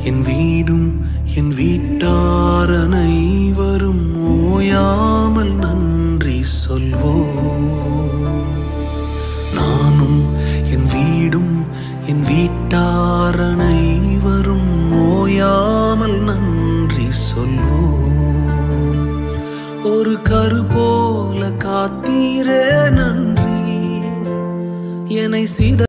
என் வீடும் என் வீட்டார் அனைவரும் ஓயாமல் நன்றி சொல்வோம். நானும் என் வீடும் என் வீட்டார் அனைவரும் ஓயாமல் நன்றி சொல்வோம். ஒரு கரு போல காத்தீரே நன்றி, என்னை